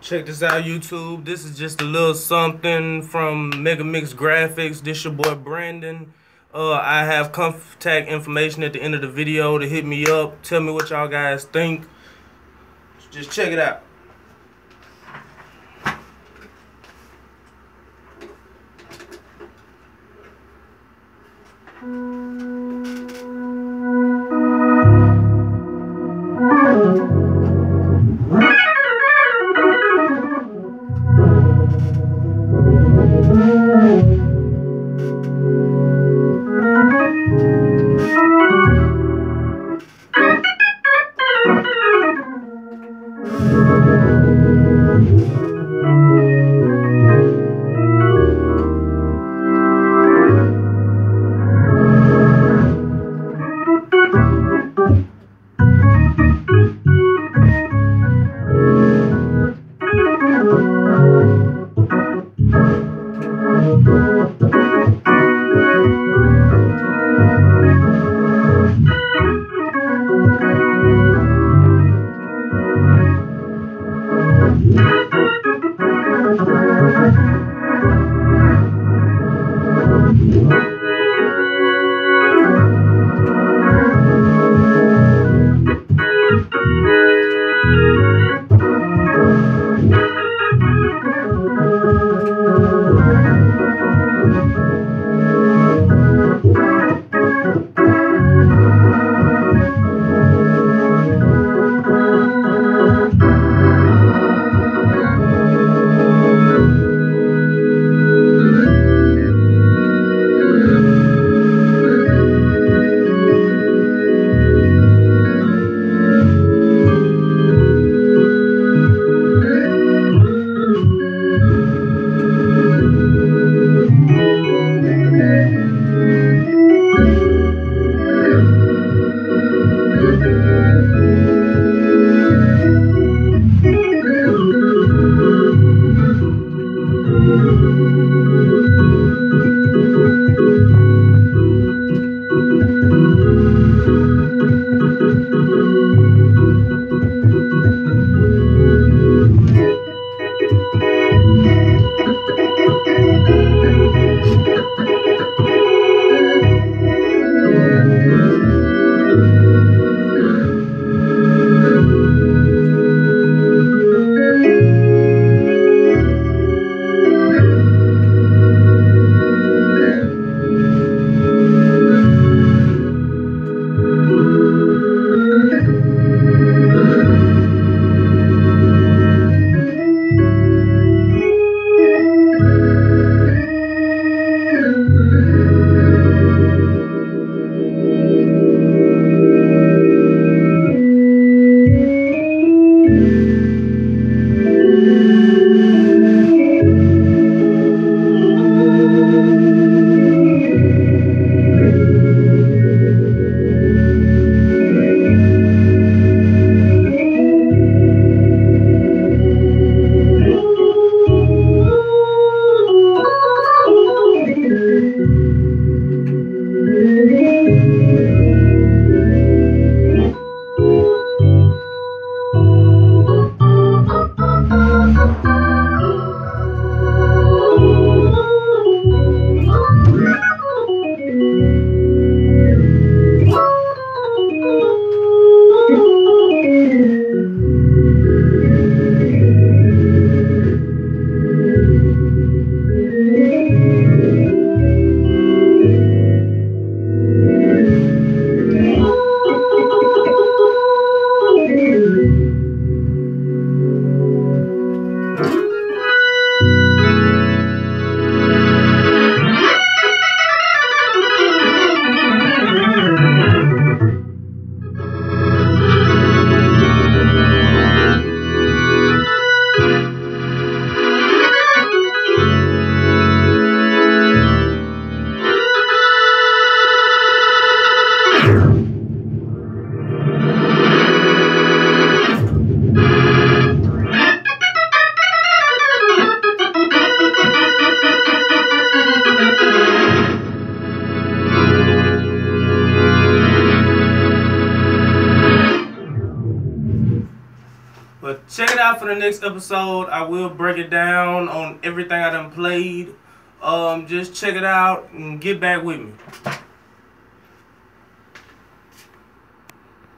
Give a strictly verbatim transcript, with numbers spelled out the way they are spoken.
Check this out, YouTube. This is just a little something from Mega Mix Graphics. This your boy Brandon. Uh, I have contact information at the end of the video to hit me up. Tell me what y'all guys think. Just check it out. for the next episode. I will break it down on everything I done played. Um, just check it out and get back with me.